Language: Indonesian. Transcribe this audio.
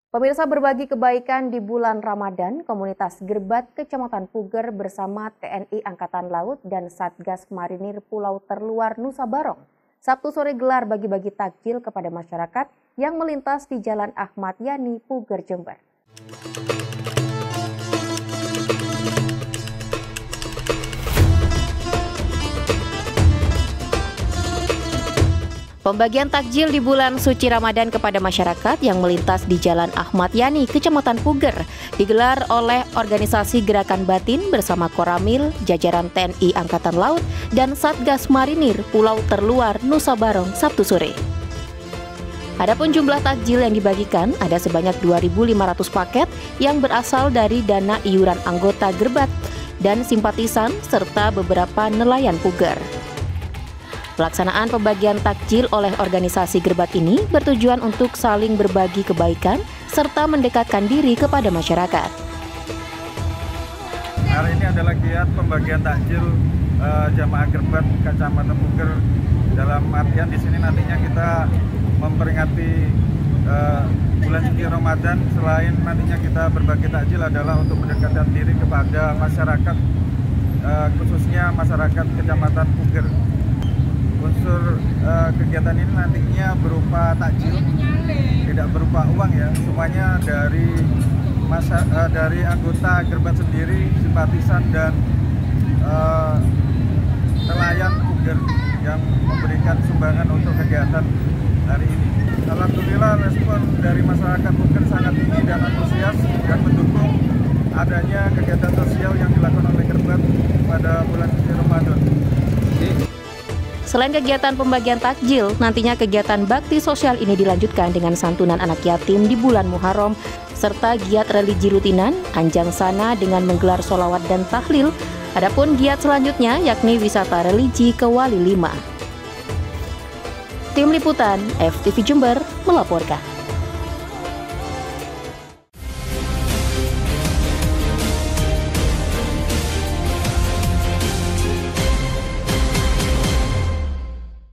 Pemirsa, berbagi kebaikan di bulan Ramadan, komunitas Gerbat Kecamatan Puger bersama TNI Angkatan Laut dan Satgas Marinir Pulau Terluar Nusa Barong Sabtu sore gelar bagi-bagi takjil kepada masyarakat yang melintas di Jalan Ahmad Yani, Puger, Jember. Pembagian takjil di bulan suci Ramadan kepada masyarakat yang melintas di Jalan Ahmad Yani, Kecamatan Puger, digelar oleh Organisasi Gerakan Batin bersama Koramil, jajaran TNI Angkatan Laut, dan Satgas Marinir Pulau Terluar Nusa Barong Sabtu sore. Adapun jumlah takjil yang dibagikan ada sebanyak 2.500 paket yang berasal dari dana iuran anggota Gerbat dan simpatisan serta beberapa nelayan Puger. Pelaksanaan pembagian takjil oleh organisasi Gerbat ini bertujuan untuk saling berbagi kebaikan serta mendekatkan diri kepada masyarakat. Hari ini adalah giat pembagian takjil jamaah Gerbat Kecamatan Puger. Dalam artian di sini nantinya kita memperingati bulan suci Ramadan. Selain nantinya kita berbagi takjil adalah untuk mendekatkan diri kepada masyarakat, khususnya masyarakat Kecamatan Puger. Unsur kegiatan ini nantinya berupa takjil, tidak berupa uang ya, semuanya dari anggota Gerbat sendiri, simpatisan dan nelayan Puger yang memberikan sumbangan untuk kegiatan hari ini. Alhamdulillah respon dari masyarakat Puger sangat tinggi dan antusias dan mendukung adanya kegiatan sosial yang dilakukan oleh Gerbat pada bulan suci Ramadan. Selain kegiatan pembagian takjil, nantinya kegiatan bakti sosial ini dilanjutkan dengan santunan anak yatim di bulan Muharram, serta giat religi rutinan, Anjang Sana dengan menggelar sholawat dan tahlil. Adapun giat selanjutnya yakni wisata religi ke Wali 5. Tim Liputan FTV Jember melaporkan.